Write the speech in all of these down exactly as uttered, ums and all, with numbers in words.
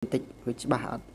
ติวิจบาท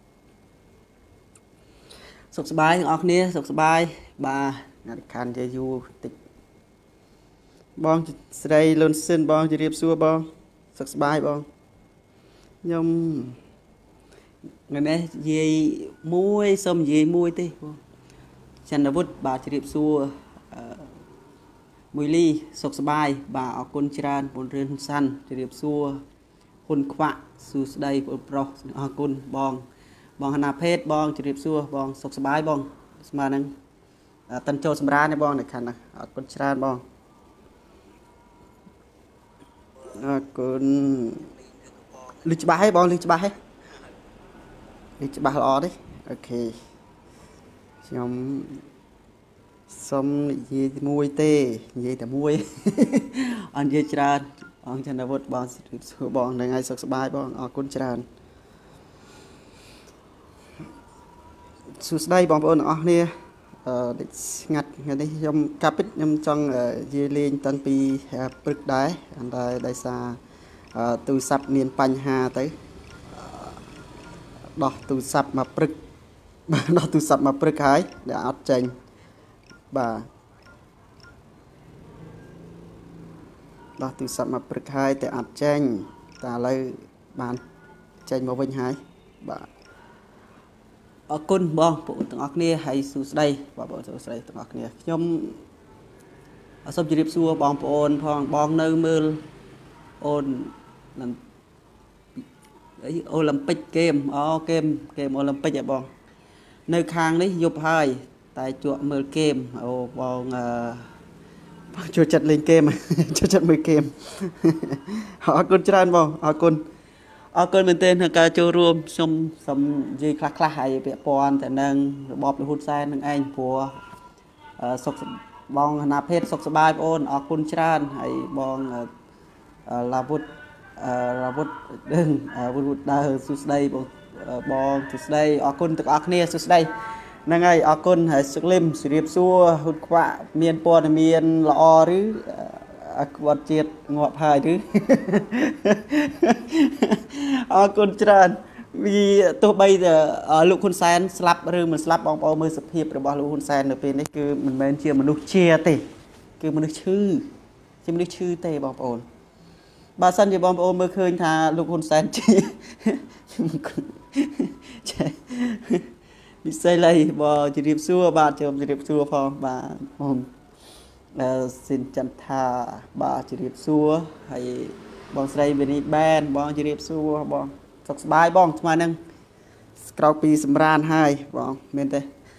สุขสบายออกเนี้ยสุขสบายบานาฬิกาจะอยู่ติดบองสไลลนเส้นบองจะเรียบซัวบองสุขสบายบองยมเงินนี้ยีมวยส้มยีมวยตีฉันนวุฒิบาจะเรียบซัวมวยลีสุขสบายบาออกคนจรานบนเรือนสั้นจะเรียบซัวคนขวะสูสไดบนปลอกออกคนบองบองขนาเพศบองจะเรียบซัวบองสุขสบายบองสมานังตันโจสมราในบองในขันนะออกคนจรานบองคนลิจบาให้บองลิจบาให้ลิจบาหล่อดิโอเคยอมส้มยีมวยเต้ยีแต่มวยอันยีจานอันจันทวุฒิบองสืบองในไงสุขสบายบองออกคนจานสุดได้บองบอนออกเนี่ยงัดงัดได้ยมกาปิดยมจังยีเลียนตันปีปรึกได้อันใดได้ซาตูสับเมียนปัญหาเต้ดอกตูสับมาปรึกดอกตูสับมาปรึกหายเดี๋ยวอัดเจนบ่าดอกตูสับมาปรึกหายแต่อัดเจนแต่เลยบานเจนมาวิ่งหายบ่าอคุณบองปุ๊ตั้งออกเนี่ยให้สู้ได้บ่าบองสู้ได้ตั้งออกเนี่ยยมสมจิริบซัวบองปอนพองบองเนื้อมือโอนนั่นโอลิมปิกเกมอ๋อเกมเกมโอลิมปิกอย่าบองในคางนี้ยุบหายแต่จั่วมือเกมโอ้บองจั่วจัดเล่นเกมจั่วจัดมือเกมเอาคนจานบองเอาคนเอาคนเป็นเต้นการโจรวมชมสมยีคลาคลาให้เปียปอนแต่นังบอบในหุ่นแซนนังไอ้ผัวสกบองนาเพศสกสบายโอนเอาคนจานให้บองลาบุตรลาบุตรดึงบุตรดาสุดได้บองบองสุดได้ออกคนตึกออกเนี่ยสุดได้นั่งไงออกคนให้สุกลิมสิริบซัวหุ่นขวะเมียนปอนเมียนละอหรือวัดเจ็ดงอพายหรือออกคนจานมีตัวใบแต่ลูกคุณแซนสลับหรือมันสลับบองปอมือสเปียบหรือบอลลูกคุณแซนเป็นนี่คือมันเป็นเชียร์มนุษย์เชียร์เตะคือมนุษย์ชื่อชื่อมนุษย์ชื่อเตะบองปอนบาสันจะบองปอนเมื่อคืนทาลูกคุณแซนจีใช่ดิใส่เลยบอจะรีบซัวบาจะจะรีบซัวพอบาผมสินจันทาบาจะรีบซัวให้บองใส่เบนิแบนบองจะรีบซัวบองสกบายบองทำไมนั่งกราวปีสำราญให้บองเมนเต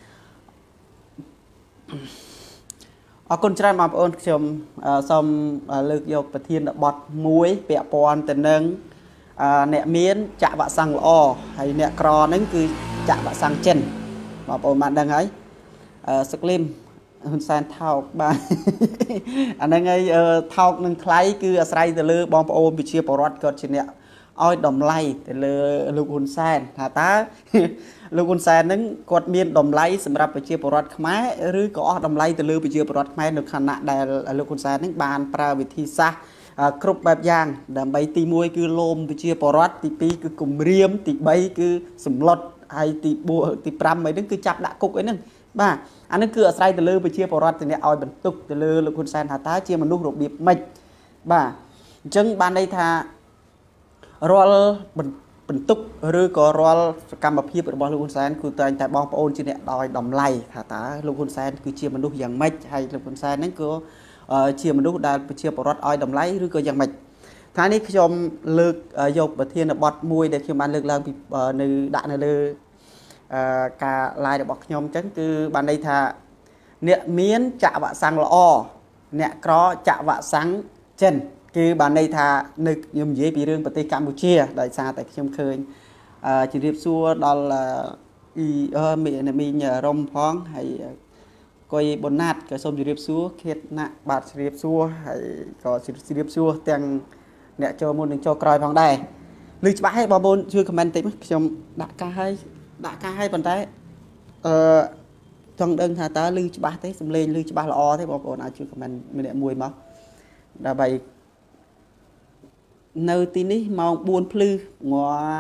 อคนจานมาปอนชมสมเลือกยกประเทียนบดมวยเปียปอนแต่นึงเนเมียนจะบะสังลอให้เนกรอนั่นคือจะบะสังเจนมาปอนมาดังไงสกลิมหุ่นแซนเท่าบ้านอันนั้นไงเท่านึงคล้ายคืออะไรแต่เลือบองปอนไปเชียร์ปอร์ตก็ชิเนี่ยอ้อยดมไล่แต่เลือลูกหุ่นแซนหาตาลูกหุ่นแซนนั้นกดเมียนดมไล่สำหรับไปเชียร์ปอร์ตขมายหรือก็อ้อดมไล่แต่เลือไปเชียร์ปอร์ตขมายในขณะใดลูกหุ่นแซนนั้นบานปราวิธีซะครบแบบอย่างแต่ใบตีมวยคือลมไปเชียร์ปอร์ตตีปีคือกลุ่มเรียมตีใบคือสมรสไอตีบัวตีปรำไปนั่นคือจับดักกุกไอ้นั่นบ้าอันนั้นคืออะไรแต่เลือไปเชียร์ปอร์ตแต่เนี่ยเอาบรรทุกแต่เลือลูกหุ่นแซนหาตาเชียร์มนุษย์รูปแบบไม่บ้าจังบานได้ทารอลเป็นตุกหรือก็รอลกรรมพิบរបស់លោកហ៊ុនសែនគឺតែតែបងប្អូនជាអ្នកដោយតម្លៃថាតើលោកហ៊ុនសែនគឺជាមនុស្សយ៉ាងម៉េចហើយលោកហ៊ុនសែនហ្នឹងក៏ជាមនុស្សដែលប្រជាពលរដ្ឋឲ្យតម្លៃឬក៏យ៉ាងម៉េចថ្ងៃនេះខ្ញុំលើកយកប្រធានបទមួយដែលខ្ញុំបានលើកឡើងពីនៅដាក់នៅលើការ live របស់ខ្ញុំអញ្ចឹងគឺបានន័យថាអ្នកមានចក្រវសាំងល្អអ្នកក្រចក្រវសាំងចិនគឺបានន័យថានៅខ្ញុំនិយាយពីរឿងប្រទេសកម្ពុជាដោយសារតែខ្ញុំឃើញជំរាបសួរដល់អ៊ីអឺមីងរំផងហើយគួយបូណាតក៏សូមជម្រាបសួរខេតណាក់បាទជម្រាបសួរហើយក៏ជម្រាបសួរទាំងអ្នកចូលមុននិងចូលក្រោយផងដែរឮច្បាស់ហើយបងប្អូនជួយខមមិនតិចខ្ញុំដាក់ការឲ្យដាក់ការឲ្យប៉ុន្តែអឺចង់ដឹងថាតើឮច្បាស់ទេសំឡេងឮច្បាស់ល្អទេបងប្អូនអាចជួយខមមិនម្នាក់មួយមកដើម្បីនៅទីនេះម៉ោងបួនភ្លឺងាប់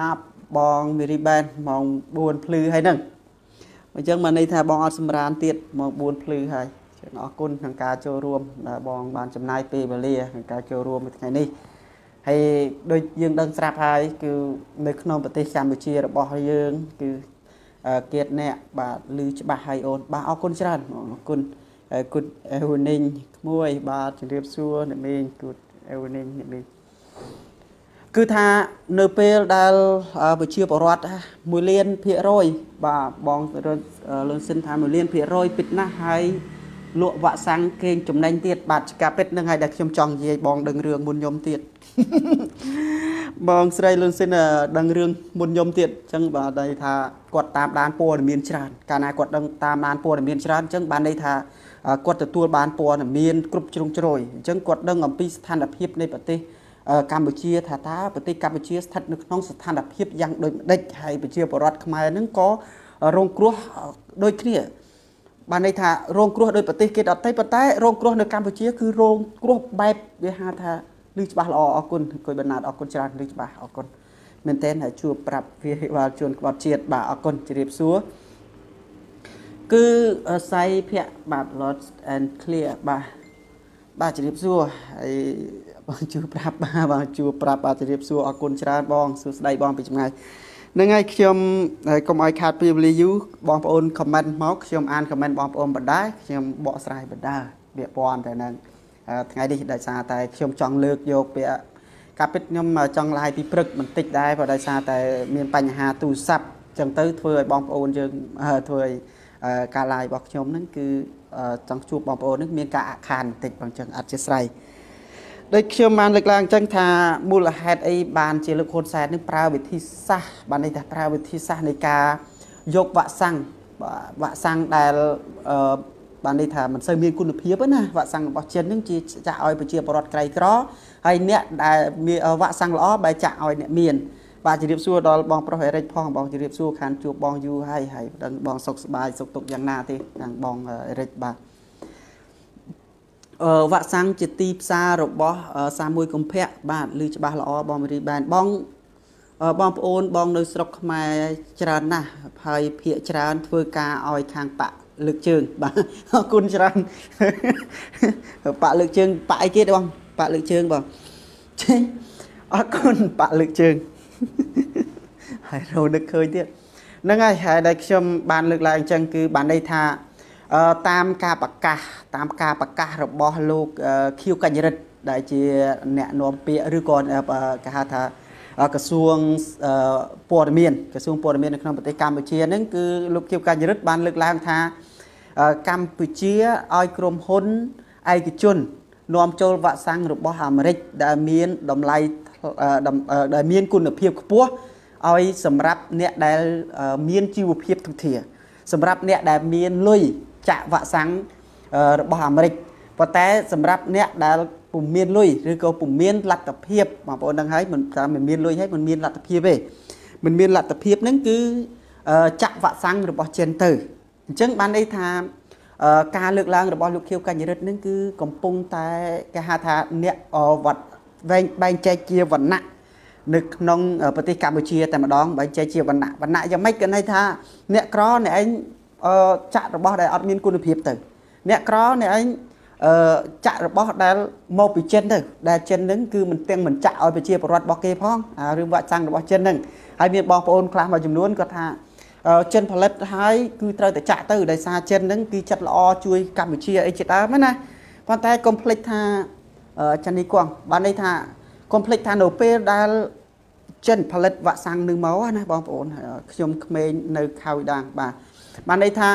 บองมีริบานมองบวนพลือให้นั่งมาจังมาในท่าบองอัดสมรานเตียดมองบวนพลือให้เช่นอกุลทางการโจรวมบองบานจำนายเปเบเลียทางการโจรวมเป็นไงนี่ให้โดยยังดังสระพายคือในขนมปฏิสัมพุชีระบอบยังคือเกียรติเนี่ยบาลือจะบาให้โอนบาเอาคนชราคุณคุณเอวนิงมวยบาจะเรียบซัวเนี่ยมีคุณเอวนิงเนี่ยมีคือถ้าเนเปลได้ไปเชื่อปรอดมวยเลียนเพียร้อยบาบองเรื่องเรื่องสินทามวยเลียนเพียร้อยปิดหน้าให้ลวกวะสังเกงจุ่มแดงเตียดบาดกาเป็ดนั่งให้ดักชมจองยีบองดังเรื่องบุญยมเตียดบองสไลเรื่องสินดังเรื่องบุญยมเตียดจังบาได้ท่ากดตามด้านปัวเมียนชราการนายกดดังตามด้านปัวเมียนชราจังบานได้ท่ากดตัวบานปัวเมียนกรุบจงจรอยจังกดดังอภิสถานภิบในประเทศกัมพูชีท่าท่าประเทศกัมพูชีสถานนึกน้องสถานภิบยังโดยได้ให้ไปเชื่อปรอดขมายนั้นก็โรงครัวโดยเคลียบานในท่าโรงครัวโดยประเทศเกตอัตไตประเทศโรงครัวในกัมพูชีคือโรงครัวแบบเวหาท่าลือจะบาลออกคนคุยบรรณาออกคนจราลือจะบาออกคนเมนเทนให้ชูปรับวิวาชวนกอดเชียดบาออกคนจะเรียบซัวคือใส่เพียบาลอดแอนเคลียบาบาจะเรียบซัวไอ้บางชูปรับบาบางชูปรับบาจะเรียบซัวออกคนจราบองสุดได้บองไปจังไงนั่งไงขยมกรมไอขาดปีบริยูบองปอนคอมเมนต์มอกขยมอ่านคอมเมนต์บองปอนบัดได้ขยมเบาสายบัดได้เบียปอนแต่นั้นไงดิได้ซาแต่ขยมจังเลือกโยกเปียกับเป็นยมจังลายปีปรึกมันติดได้พอได้ซาแต่มีปัญหาตูซับจังตื้อถวยบองปอนจังถวยการลายบอกขยมนั่นคือจังจูบบองปอนนั่นมีการอาคารติดบางจังอัดเจสไรโดยขยมมันเล็กลางจังทามูลเหตุไอ้บานเจริญคนแสนนึกปราวิธีซะบานในแต่ปราวิธีซะในการยกวะสังวะสังแต่บานในถามันเสมีคุณเพียบนะวะสังบอกเชียนนึงจีจะเอาไปเชียร์ปลอดไกลกรอไอเนี้ยได้มีวะสังล้อใบจะเอาเนี่ยเมียนบาจะเรียบซัวดอลบองประเภทไรพ่องบองจะเรียบซัวคันจูบบองยูให้ให้ดังบองสกสบายสกตกอย่างนาทีดังบองไรบาวะสังจิตตีซาหรือบอสามมวยกุมเพะบ้านลือจะบาละอบองบริบาลบองบองโอนบองในสระมาจรานะพายเพียจราเพื่อกาออยคางปะลึกเชิงบ้าคุณจราปะลึกเชิงปะไอ้เกดบ้างปะลึกเชิงบ้างใช่คุณปะลึกเชิงให้เราดึกเคยเดียนั่งไงให้ได้ชมบ้านลึกลายจังคือบ้านได้ท่าตามกาปากกาตามกาปากการะบอลูกคิวกันยริดได้เจียเนะนวมเปียหรือก่อนกาหาท่ากระทรวงปอร์เมียนกระทรวงปอร์เมียนในขนมปฏิกรรมปุชีนั่นคือลูกคิวกันยริดบ้านลึกลางท่ากัมพูชีไอกรมหุนไอกิจุนนวมโจลวะสังหรือบอฮามริกได้เมียนดำไลได้เมียนคุณเพียบปัวไอสำหรับเนี่ยได้เมียนจิวเพียบทุกเทียสำหรับเนี่ยได้เมียนลุยจะวะสังบอฮามริกพอแต่สำหรับเนี่ยได้ปุ่มเมียนลุยหรือก็ปุ่มเมียนหลักตะเพียบบางคนดังให้มันจะมันเมียนลุยให้มันเมียนหลักตะเพียบไปมันเมียนหลักตะเพียบนั่นคือจะวะสังหรือบอเจนเตอร์จังบ้านได้ทำการเลือกล้างหรือบอลูกเขียวกันยริดนั่นคือกำปงแต่กหาทาเนี่ยวัดแบงแบงใจเจียวันนะนึกน้องปฏิกรรมบูชีแต่มาดองแบงใจเจียวันนะวันนะยังไม่เกินให้ท่าเนี่ยกรอเนี่ยไอ้จะหรือบอได้อัดมินคุณภาพตึงเนี่ยกรอเนี่ยไอ้จะหรือบอได้โมปิเจนตึงได้เจนนึงคือมันเตียงมันจะเอาไปเจียประวัติบอกเกพ้องหรือว่าจังหรือบอเจนนึงไอ้เมียบองปนคลามาจำนวนก็ท่าเจนผลิตให้คือเตยแต่จะเตยได้ซาเจนนั้นคือจัดล้อช่วยกัมพูชีไอจิตอาไหมนะตอนแต่คอมพลีทท่าจันนี่กวางบ้านในท่าคอมพลีทท่าโนเปได้เจนผลิตวัสังหนึ่งเมาส์นะบองปนขยมเมนในข่าวดังบ้านบ้านในท่า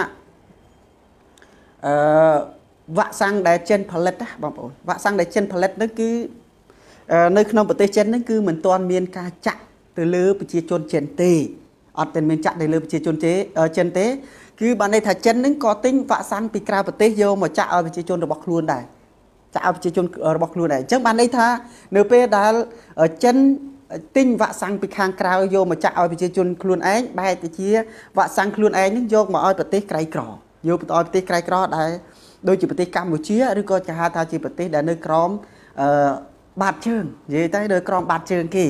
วัสังได้เจนผลิตนะบองปนวัสังได้เจนผลิตนั่นคือในขนมปฏิเจนนั่นคือเหมือนตอนเมียนกาจักตือลือปฏิจนเจนตีอัดเป็นเมนจักในเรือประชาชนเจเจนเต้คือบานในถ้าเจนนึงก็ติ้งฝาซันปีกราประเทศโยมาจะเอาประชาชนระบบครูนได้จะเอาประชาชนระบบครูนได้จังบานในถ้าเนื้อเปได้เจนติ้งฝาซังปีคางกราวโยมาจะเอาประชาชนครูนเองใบตะเชียฝาซังครูนเองนึงโยมาเอาประเทศไกลกรอโยเอาประเทศไกลกรอได้โดยจีประเทศกัมพูชีหรือก็จะหาทางจีประเทศได้เนื้อกรอมบาดเชิงยี่ได้เนื้อกรอมบาดเชิงกี่จ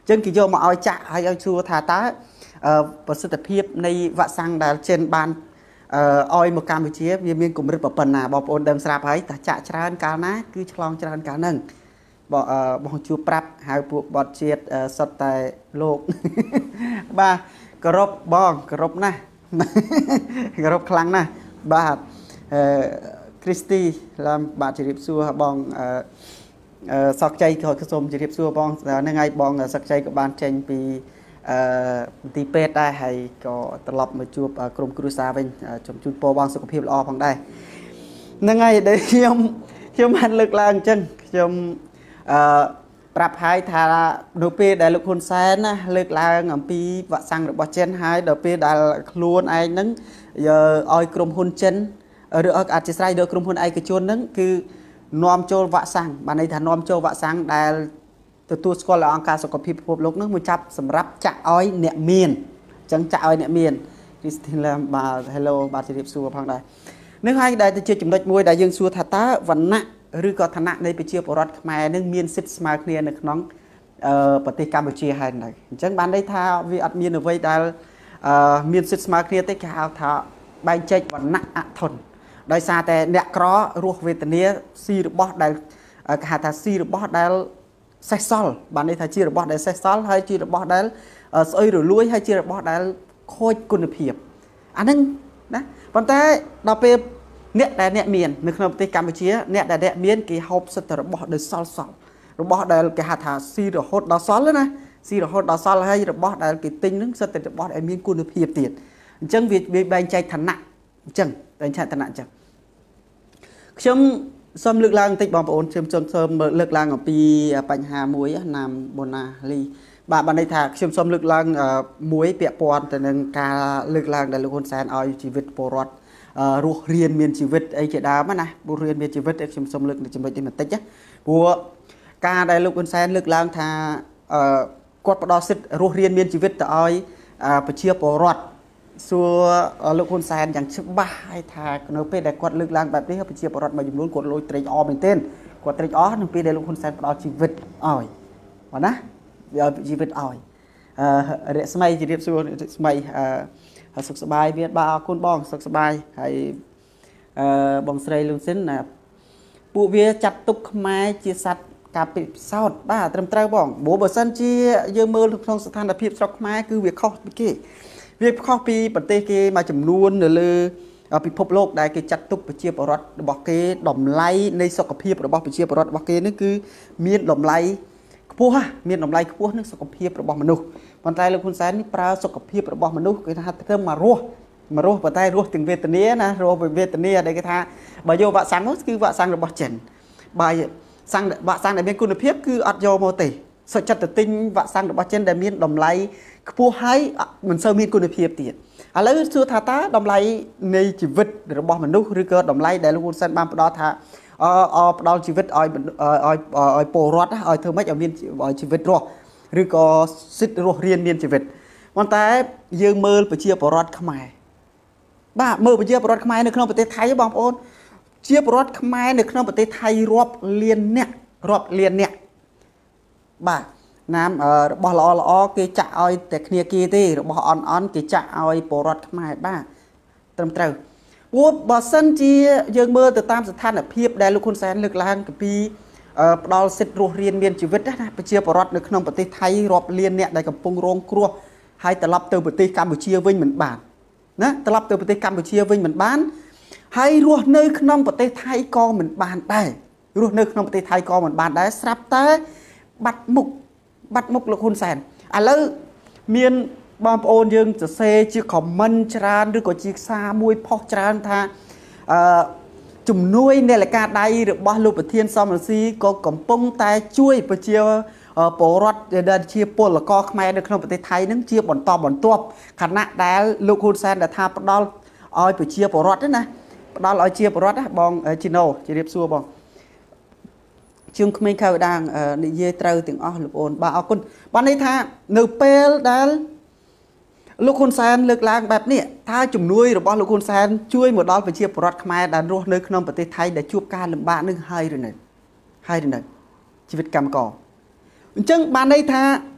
ចឹងគេយកមកឲ្យចាក់ហើយឲ្យសួរថាតើប្រសិទ្ធភាពនៃវ៉ាក់សាំងដែលចិនបានឲ្យមកកម្ពុជាវាមានកម្រិតប៉ុណ្ណាបងប្អូនដឹងស្រាប់ហើយតើចាក់ច្រើនកាលណាគឺឆ្លងច្រើនកាលហ្នឹងបងបងជួបប្រាប់ហៅពួកបតជាតិសុទ្ធតែលោកបាទគោរពបងគោរពណាស់គោរពខ្លាំងណាស់បាទអឺគ្រីស្ទីឡាមបាទជម្រាបសួរបងអឺសកជ័យក៏សូមជម្រាបសួរបងហ្នឹងហើយបងសកជ័យក៏បានចេញពីអឺទីពេទ្យដែរហើយក៏ត្រឡប់មកជួបក្រុមគ្រួសារវិញជំជូនពរបងសុខភាពល្អផងដែរហ្នឹងហើយដែលខ្ញុំខ្ញុំបានលើកឡើងអញ្ចឹងខ្ញុំអឺប្រាប់ហើយថានៅពេលដែលលោកហ៊ុនសែនណាលើកឡើងអំពីវ៉ាក់សាំងរបស់ចិនហើយដល់ពេលដែលខ្លួនឯងហ្នឹងឲ្យក្រុមហ៊ុនចិនឬអធិស្ឋានដល់ក្រុមហ៊ុនឯកជនហ្នឹងគឺនាំចូលវ៉ាក់សាំងបានន័យថានាំចូលវ៉ាក់សាំងដែលទទួលស្គាល់អង្គការសុខភាពពិភពលោកហ្នឹងមកចាប់សម្រាប់ចាក់ឲ្យអ្នកមានអញ្ចឹងចាក់ឲ្យអ្នកមានគ្រីស្ទីនឡាមបាទ Hello បាទជម្រាបសួរផងដែរនឹងហើយដែលទៅជាចំណុចមួយដែលយើងសួរថាតើវណ្ណៈឬក៏ឋានៈនៃប្រជាពលរដ្ឋខ្មែរនឹងមានសិទ្ធិស្មើគ្នានៅក្នុងប្រទេសកម្ពុជាហើយនៅអញ្ចឹងបានន័យថាវាអត់មានអ្វីដែលមានសិទ្ធិស្មើគ្នាទេគេហៅថាបែងចែកវណ្ណៈអធនដោយសារតែអ្នកក្ររស់វេទនាស៊ីរបស់ដែលគេហៅថាស៊ីរបស់ដែលសេះសល់បានន័យថាជារបស់ដែលសេះសល់ហើយជារបស់ដែលស្អុយរលួយហើយជារបស់ដែលខូចគុណភាពអាហ្នឹងណាប៉ុន្តែដល់ពេលអ្នកដែលអ្នកមាននៅក្នុងប្រទេសកម្ពុជាអ្នកដែលអ្នកមានគេហូបសិទ្ធិរបស់ដែលសល់សល់របស់ដែលគេហៅថាស៊ីរហូតដល់សល់ណាស៊ីរហូតដល់សល់ហើយរបស់ដែលគេទិញហ្នឹងសិទ្ធិរបស់ដែលមានគុណភាពទៀតអញ្ចឹងវាបែងចែកឋានៈអញ្ចឹងបែងចែកឋានៈអញ្ចឹងខ្ញុំសូមលើកឡើងបន្តិចបងប្អូនខ្ញុំសូមលើកឡើងអំពីបញ្ហាមួយណាមបូណាលីបាទបានន័យថាខ្ញុំសូមលើកឡើងមួយពាក់ព័ន្ធទៅនឹងការលើកឡើងដែលលោកហ៊ុនសែនឲ្យជីវិតពលរដ្ឋរស់រៀនមានជីវិតអីជាដើមណាពលរៀនមានជីវិតខ្ញុំសូមលើកចំណុចនេះបន្តិចណាព្រោះការដែលលោកហ៊ុនសែនលើកឡើងថាគាត់ផ្ដល់សិទ្ធិរស់រៀនមានជីវិតទៅឲ្យប្រជាពលរដ្ឋសួរលោកហ៊ុនសែនយ៉ាងច្បាស់ហើយថានៅពេលដែលគាត់លើកឡើងបែបនេះប្រជាពលរដ្ឋមួយចំនួនគាត់លួចត្រេកអរមែនទែនគាត់ត្រេកអរនៅពេលដែលលោកហ៊ុនសែនផ្ដល់ជីវិតឲ្យបាទណាឲ្យជីវិតឲ្យអឺរស្មីជម្រាបសួររស្មីអឺសុខសប្បាយវាបាទអរគុណបងសុខសប្បាយហើយអឺបងស្រីលូស៊ីនណាពួកវាចាត់ទុកខ្មែរជាសត្វការពិសោធន៍បាទត្រឹមត្រូវបងព្រោះបើសិនជាយើងមើលក្នុងស្ថានភាពស្រុកខ្មែរគឺវាខុសពីគេវាខុសពីប្រទេសគេមួយចំនួននៅលើពិភពលោកដែលគេចាត់ទុកប្រជាពលរដ្ឋរបស់គេតម្លៃនៃសុខភាពរបស់ប្រជាពលរដ្ឋរបស់គេនេះគឺមានតម្លៃខ្ពស់មានតម្លៃខ្ពស់នឹងសុខភាពរបស់មនុស្សប៉ុន្តែលោកហ៊ុនសែននេះប្រើសុខភាពរបស់មនុស្សគេថាធ្វើមករស់មករស់ប៉ុន្តែរស់ទាំងវេទនាណារស់វេទនាដែលគេថាបើយកវ៉ាក់សាំងនោះគឺវ៉ាក់សាំងរបស់ចិនបើសាំងវ៉ាក់សាំងដែលមានគុណភាពគឺអត់យកមកទេសុខចិត្តទៅទិញវ៉ាក់សាំងរបស់ចិនដែលមានតម្លៃខ្ពស់ហើយមិនសូវមានគុណភាពទៀតឥឡូវសួរថាតើតម្លៃនៃជីវិតរបស់មនុស្សឬក៏តម្លៃដែលលោកហ៊ុនសែនបានផ្ដល់ថាអអផ្ដល់ជីវិតឲ្យឲ្យឲ្យពលរដ្ឋឲ្យធ្វើម៉េចឲ្យមានជីវិតរស់ឬក៏សិទ្ធិរស់រៀនមានជីវិតប៉ុន្តែយើងមើលប្រជាពលរដ្ឋខ្មែរបាទមើលប្រជាពលរដ្ឋខ្មែរនៅក្នុងប្រទេសថៃបងប្អូនជាពលរដ្ឋខ្មែរនៅក្នុងប្រទេសថៃរាប់លានអ្នករាប់លានអ្នកបាទណាមរបស់ល្អល្អគេចាក់ឲ្យតែគ្នាគេទេរបស់អន់អន់គេចាក់ឲ្យពលរដ្ឋខ្មែរបាទត្រឹមត្រូវព្រោះបើសិនជាយើងមើលទៅតាមស្ថានភាពដែលលោកហ៊ុនសែនលើកឡើងពីផ្ដល់សិទ្ធិរស់រៀនមានជីវិតណាប្រជាពលរដ្ឋនៅក្នុងប្រទេសថៃរាប់លានអ្នកដែលកំពុងរងគ្រោះហើយត្រឡប់ទៅប្រទេសកម្ពុជាវិញមិនបានណាត្រឡប់ទៅប្រទេសកម្ពុជាវិញមិនបានហើយរស់នៅក្នុងប្រទេសថៃក៏មិនបានដែររស់នៅក្នុងប្រទេសថៃក៏មិនបានដែរស្រាប់តែបាត់មុខបាត់មុខលោកហ៊ុនសែនឥឡូវមានបងប្អូនយើងសរសេរជាខមមិនច្រើនឬក៏ជាសារមួយផុសច្រើនថាអឺជំនួយនាឡិកាដៃរបស់លោកប្រធានសំរងស៊ីក៏កំពុងតែជួយប្រជាពលរដ្ឋដែលជាពលករខ្មែរនៅក្នុងប្រទេសថៃនឹងជាបន្តបន្ទាប់ខណៈដែលលោកហ៊ុនសែនដែលថាផ្ដល់ឲ្យប្រជាពលរដ្ឋណាផ្ដល់ឲ្យជាពលរដ្ឋណាបងជីណូជម្រាបសួរបងជើងក្មេងខៅដាងនិយាយត្រូវទាំងអស់លោកអូនបាទអរគុណបានន័យថានៅពេលដែលលោកហ៊ុនសែនលើកឡើងបែបនេះថាជំនួយរបស់លោកហ៊ុនសែនជួយមកដល់ប្រជាពលរដ្ឋខ្មែរដែលរស់នៅក្នុងប្រទេសថៃដែលជួបការលំបាកនឹងហើយឬនៅហើយឬនៅជីវិតកម្មករអញ្ចឹងបានន័យថា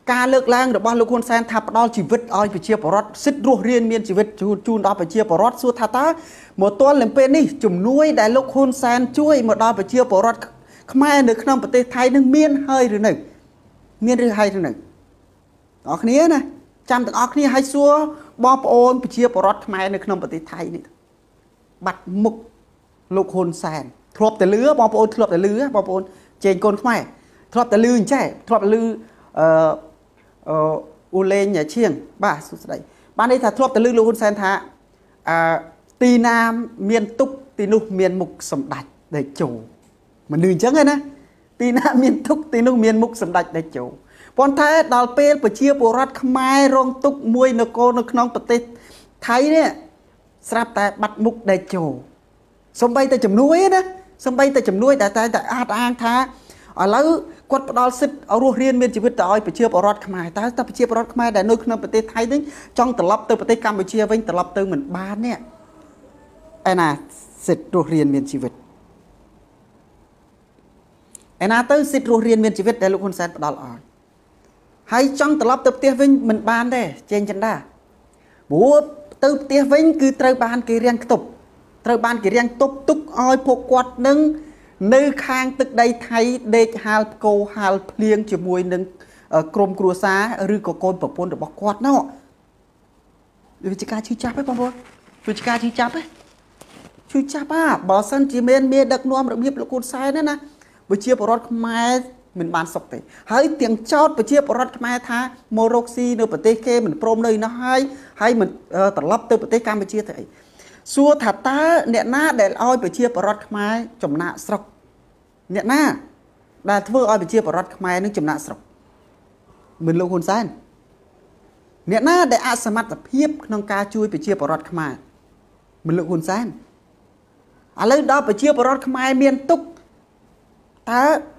ការលើកឡើងរបស់លោកហ៊ុនសែនថាផ្ដល់ជីវិតឲ្យប្រជាពលរដ្ឋសិទ្ធិរស់រានមានជីវិតជូនដល់ប្រជាពលរដ្ឋសួរថាតើមកទល់នឹងពេលនេះជំនួយដែលលោកហ៊ុនសែនជួយមកដល់ប្រជាពលរដ្ឋខ្មែរនៅក្នុងប្រទេសថៃនឹងមានហើយឬនៅមានឬហើយឬនៅបងប្អូនគ្នាណាចាំទាំងអស់គ្នាឲ្យសួរបងប្អូនប្រជាពលរដ្ឋខ្មែរនៅក្នុងប្រទេសថៃនេះបាត់មុខលោកហ៊ុនសែនធ្លាប់តែលឺបងប្អូនធ្លាប់តែលឺបងប្អូនជេងកូនខ្មែរធ្លាប់តែលឺអញ្ចេះធ្លាប់តែលឺអឺអឺអ៊ូលេងឈៀងបាទសួស្ដីបានន័យថាធ្លាប់តែលឺលោកហ៊ុនសែនថាអឺទីណាមានទុកទីនោះមានមុខសម្ដេចតេជោមិនលឺអញ្ចឹងទេណាទីណាមានទុកទីនោះមានមុខសម្ដេចតេជោប៉ុន្តែដល់ពេលប្រជាពលរដ្ឋខ្មែររងទុកមួយនគរនៅក្នុងប្រទេសថៃនេះស្រាប់តែបាត់មុខតេជោសំបីតែជំនួយណាសំបីតែជំនួយតែតែអះអាងថាឥឡូវគាត់ផ្ដល់សិទ្ធិរស់រានមានជីវិតទៅឲ្យប្រជាពលរដ្ឋខ្មែរតើតើប្រជាពលរដ្ឋខ្មែរដែលនៅក្នុងប្រទេសថៃនេះចង់ត្រឡប់ទៅប្រទេសកម្ពុជាវិញត្រឡប់ទៅមិនបាននេះឯណាសិទ្ធិរស់រានមានជីវិតឯណាទៅសិទ្ធិរស់រានមានជីវិតដែលលោកហ៊ុនសែនផ្ដល់ឲ្យហើយចង់ត្រឡប់ទៅផ្ទះវិញមិនបានទេចេញចិនដាព្រោះទៅផ្ទះវិញគឺត្រូវបានគេរៀងខ្ទប់ត្រូវបានគេរៀងទប់ទុកឲ្យពួកគាត់នឹងនៅខាងទឹកដីថៃដេកហាលផ្គោហាលភ្លៀងជាមួយនឹងក្រុមគ្រួសារឬក៏កូនប្រពន្ធរបស់គាត់នោះវាជាការឈឺចាប់ទេបងប្អូនវាជាការឈឺចាប់ទេឈឺចាប់ហ่าបើសិនជាមានមេដឹកនាំរបៀបលោកហ៊ុនសែនណាប្រជាពលរដ្ឋខ្មែរមិនបានសុខទេហើយទាំងចោតប្រជាពលរដ្ឋខ្មែរថាមករកស៊ីនៅប្រទេសគេមិនព្រមនៅនោះហើយហើយមិនត្រឡប់ទៅប្រទេសកម្ពុជាទៅអីសួរថាតើអ្នកណាដែលឲ្យប្រជាពលរដ្ឋខ្មែរចំណាក់ស្រុកអ្នកណាដែលធ្វើឲ្យប្រជាពលរដ្ឋខ្មែរនឹងចំណាក់ស្រុកមិនលោកហ៊ុនសែនអ្នកណាដែលអសមត្ថភាពក្នុងការជួយប្រជាពលរដ្ឋខ្មែរមិនលោកហ៊ុនសែនឥឡូវដល់ប្រជាពលរដ្ឋខ្មែរមានទុកតើ